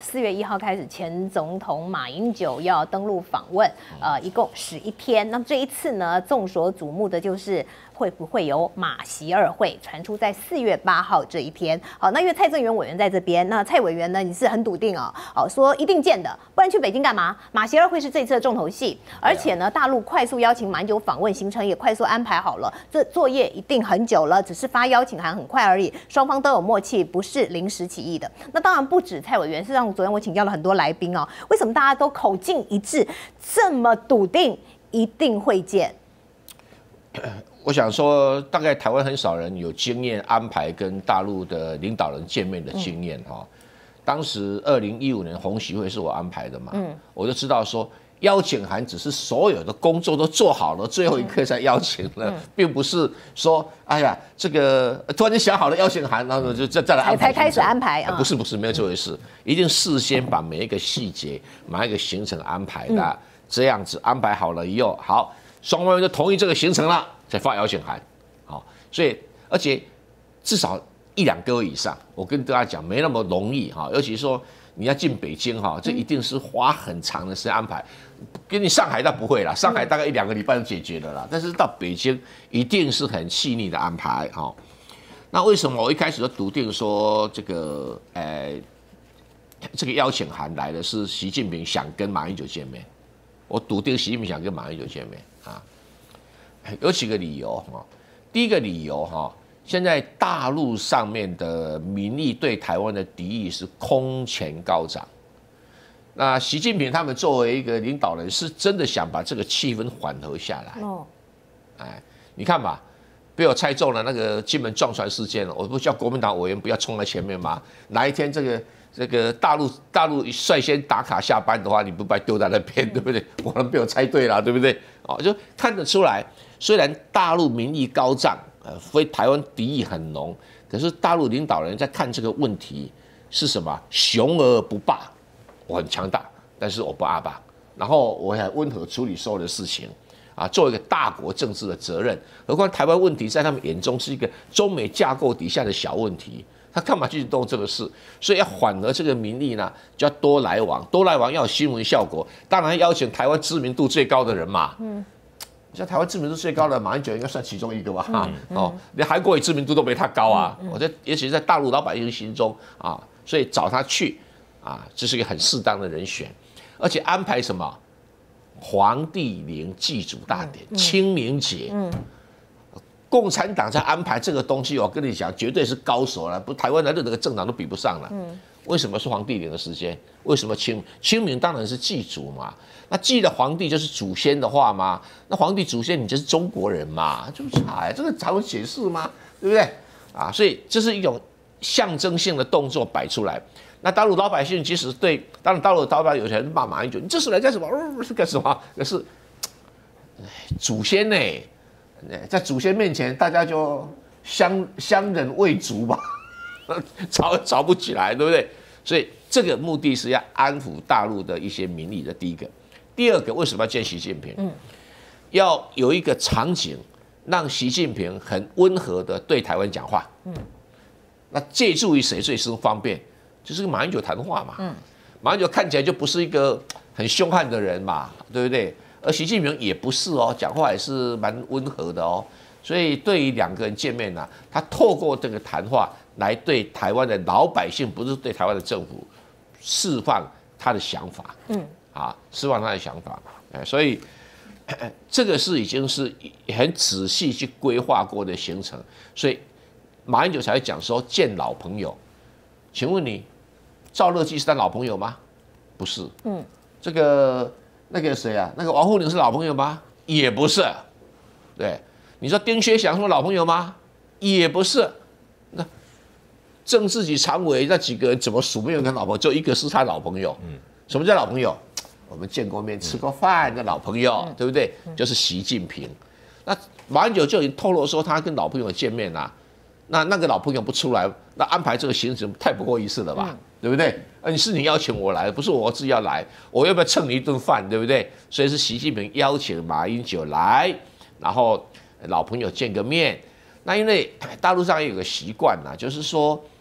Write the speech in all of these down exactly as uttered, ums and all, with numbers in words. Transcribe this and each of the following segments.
四月一号开始，前总统马英九要登陆访问，呃，一共十一天。那么这一次呢，众所瞩目的就是会不会有马习二会，传出在四月八号这一天。好，那因为蔡正元委员在这边，那蔡委员呢，你是很笃定哦，好说一定见的，不然去北京干嘛？马习二会是这一次的重头戏，而且呢，大陆快速邀请马英九访问，行程也快速安排好了，这作业一定很久了，只是发邀请函很快而已，双方都有默契，不是临时起意的。那当然不止蔡委员，事实上昨天我请教了很多来宾哦，为什么大家都口径一致，这么笃定一定会见？ 我想说，大概台湾很少人有经验安排跟大陆的领导人见面的经验哈。嗯、当时二零一五年红习会是我安排的嘛，嗯、我就知道说。邀请函只是所有的工作都做好了，最后一刻才邀请了，嗯、并不是说，哎呀，这个突然间想好了邀请函，然后就再再来安排， 才开始安排啊？ 不是不是，没有这回事，一定事先把每一个细节、每一个行程安排的，嗯、这样子安排好了以后，好，双方就同意这个行程了，才发邀请函，好，所以而且至少一两个月以上，我跟大家讲没那么容易哈，尤其是说。你要进北京哈，这一定是花很长的时间安排。跟你上海倒不会啦，上海大概一两个礼拜就解决了啦。但是到北京一定是很细腻的安排哈。那为什么我一开始就笃定说这个呃这个邀请函来的是习近平想跟马英九见面？我笃定习近平想跟马英九见面啊，有几个理由哈。第一个理由哈。现在大陆上面的民意对台湾的敌意是空前高涨。那习近平他们作为一个领导人，是真的想把这个气氛缓和下来。哦，哎，你看吧，被我猜中了那个金门撞船事件了，我不叫国民党委员不要冲在前面吗？哪一天这个这个大陆大陆率先打卡下班的话，你不把丢在那边，对不对？我能被我猜对了，对不对？哦，就看得出来，虽然大陆民意高涨。呃，非台湾敌意很浓，可是大陆领导人在看这个问题是什么？雄而不霸，我很强大，但是我不阿霸，然后我还温和处理所有的事情，啊，做一个大国政治的责任。何况台湾问题在他们眼中是一个中美架构底下的小问题，他干嘛去动这个事？所以要缓和这个民意呢，就要多来往，多来往要有新闻效果，当然邀请台湾知名度最高的人嘛。嗯。像台湾知名度最高的马英九应该算其中一个吧，嗯嗯、哦，连韩国瑜知名度都没他高啊。嗯嗯、我觉得，也许在大陆老百姓心中啊，所以找他去啊，这是一个很适当的人选，而且安排什么黄帝陵祭祖大典、嗯嗯、清明节，嗯、共产党在安排这个东西，我跟你讲，绝对是高手了，不，台湾的任何个政党都比不上了。嗯、为什么是黄帝陵的时间？为什么清清明当然是祭祖嘛？那祭的皇帝就是祖先的话吗？那皇帝祖先你就是中国人嘛？就是哎，这个才有解释吗？对不对？啊，所以这是一种象征性的动作摆出来。那大陆老百姓其实对，当然大陆老百姓有些人骂马英九，你这是来干什么？哦，是干什么？可是祖先呢、欸，在祖先面前大家就相相忍为足吧，吵吵不起来，对不对？所以这个目的是要安抚大陆的一些民意的第一个。第二个，为什么要见习近平？嗯，要有一个场景，让习近平很温和的对台湾讲话。嗯，那借助于谁最是方便？就是跟马英九谈话嘛。嗯，马英九看起来就不是一个很凶悍的人嘛，对不对？而习近平也不是哦，讲话也是蛮温和的哦。所以对于两个人见面呢、啊，他透过这个谈话来对台湾的老百姓，不是对台湾的政府，释放他的想法。嗯。啊，释放他的想法，哎，所以这个是已经是很仔细去规划过的行程，所以马英九才会讲说见老朋友。请问你，赵乐际是他老朋友吗？不是。嗯，这个那个谁啊，那个王沪宁是老朋友吗？也不是。对，你说丁薛祥是老朋友吗？也不是。那政治局常委那几个人怎么数没有跟老朋友？就一个是他老朋友。嗯，什么叫老朋友？我们见过面、吃过饭的老朋友，嗯、对不对？就是习近平。那马英九就已经透露说他跟老朋友见面啦、啊，那那个老朋友不出来，那安排这个行程太不够意思了吧？嗯、对不对？啊，你是你邀请我来，不是我自己要来，我要不要蹭你一顿饭，对不对？所以是习近平邀请马英九来，然后老朋友见个面。那因为大陆上也有个习惯呐，就是说。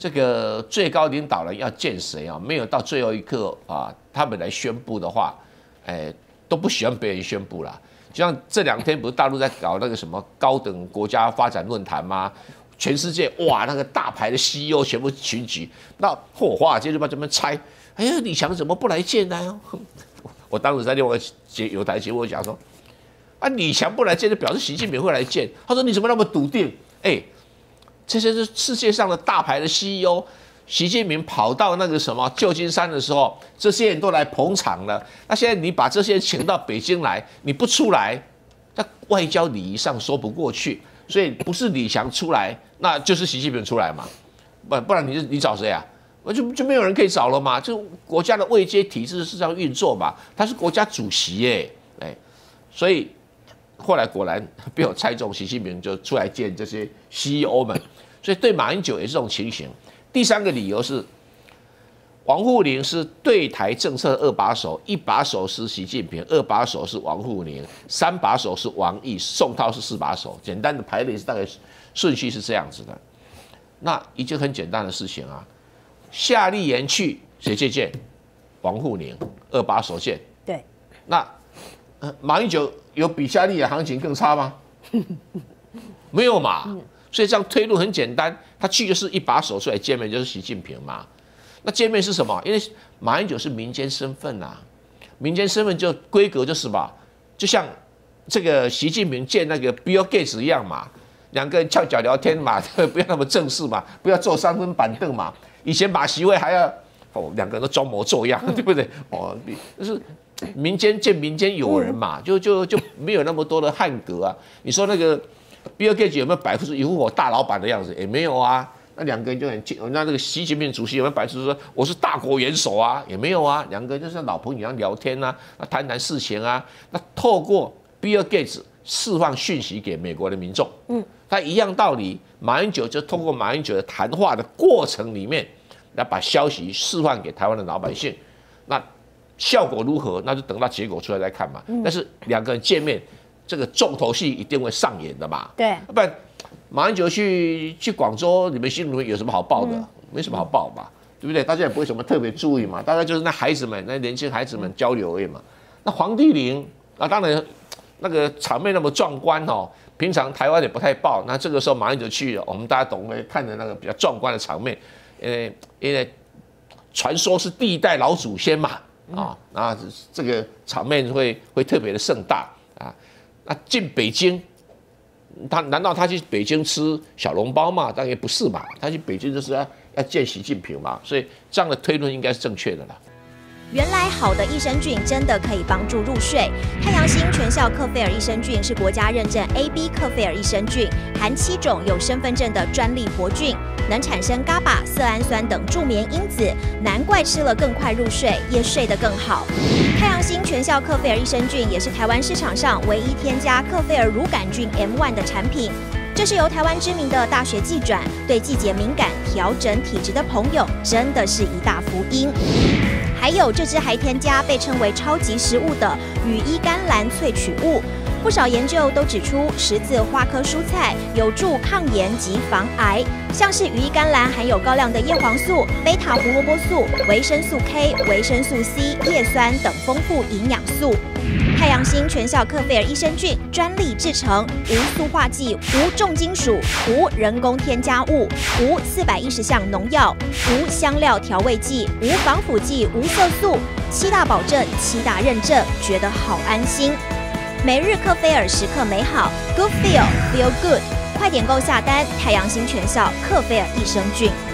这个最高领导人要见谁啊？没有到最后一刻啊，他们来宣布的话，哎，都不喜欢别人宣布啦。就像这两天不是大陆在搞那个什么高等国家发展论坛吗？全世界哇，那个大牌的 C E O 全部群集，那嚯，华尔街就把这边猜，哎呀，李强怎么不来见呢？我当时在另外一个节有台节目讲说，啊，李强不来见，就表示习近平会来见。他说你怎么那么笃定？哎。这些是世界上的大牌的 C E O， 习近平跑到那个什么旧金山的时候，这些人都来捧场了。那现在你把这些人请到北京来，你不出来，在外交礼仪上说不过去。所以不是李强出来，那就是习近平出来嘛，不不然你你找谁啊？就就没有人可以找了嘛。就国家的位阶体制是这样运作嘛，他是国家主席耶，哎，所以。后来果然被我猜中，习近平就出来见这些 C E O 们，所以对马英九也是这种情形。第三个理由是，王沪宁是对台政策二把手，一把手是习近平，二把手是王沪宁，三把手是王毅，宋涛是四把手。简单的排列是大概顺序是这样子的。那一件很简单的事情啊，夏立言去谁接见？王沪宁，二把手见。 对， 那。马英九有比夏立言行情更差吗？没有嘛，所以这样推论很简单，他去就是一把手出来见面，就是习近平嘛。那见面是什么？因为马英九是民间身份啊，民间身份就规格就是吧，就像这个习近平见那个 Bill Gates 一样嘛，两个人翘脚聊天嘛，不要那么正式嘛，不要坐三分板凳嘛。以前马习会还要哦，两个人都装模作样，对不对？哦，就是。民间见民间友人嘛，就就就没有那么多的汉格啊。你说那个 Bill Gates 有没有摆出一副我大老板的样子？也没有啊。那两个人就很近，那那个习近平主席有没有摆出说我是大国元首啊？也没有啊。两个人就像老朋友一样聊天啊，谈谈事情啊。那透过 Bill Gates 释放讯息给美国的民众，嗯，他一样道理，马英九就通过马英九的谈话的过程里面，来把消息释放给台湾的老百姓。那效果如何？那就等到结果出来再看嘛。嗯、但是两个人见面，这个重头戏一定会上演的嘛。 对， 不然马英九去去广州，你们心里面有什么好报的？嗯、没什么好报嘛，对不对？大家也不会什么特别注意嘛，大概就是那孩子们、那年轻孩子们交流而已嘛。那黄帝陵啊，当然那个场面那么壮观哦，平常台湾也不太报。那这个时候马英九去，我们大家懂会看着那个比较壮观的场面，因为因为传说是第一代老祖先嘛。啊，那这个场面会会特别的盛大啊。那进北京，他难道他去北京吃小笼包吗？当然也不是嘛，他去北京就是要要见习近平嘛，所以这样的推论应该是正确的啦。 原来好的益生菌真的可以帮助入睡。太阳星全效克菲尔益生菌是国家认证 A B 克菲尔益生菌，含七种有身份证的专利活菌，能产生 GA B A、色氨酸等助眠因子，难怪吃了更快入睡，也睡得更好。太阳星全效克菲尔益生菌也是台湾市场上唯一添加克菲尔乳杆菌 M 一 的产品。这是由台湾知名的大学季转，对季节敏感、调整体质的朋友，真的是一大福音。还有这支还添加被称为超级食物的羽衣甘蓝萃取物，不少研究都指出，十字花科蔬菜有助抗炎及防癌，像是羽衣甘蓝含有高量的叶黄素、贝塔胡萝卜素、维生素 K、维生素 C、叶酸等丰富营养素。太阳星全效克菲尔益生菌专利制成，无塑化剂、无重金属、无人工添加物、无四百一十项农药、无香料调味剂、无防腐剂、无色素，七大保证、七大认证，觉得好安心。每日克菲尔时刻美好 ，Good Feel Feel Good， 快点购下单！太阳星全效克菲尔益生菌。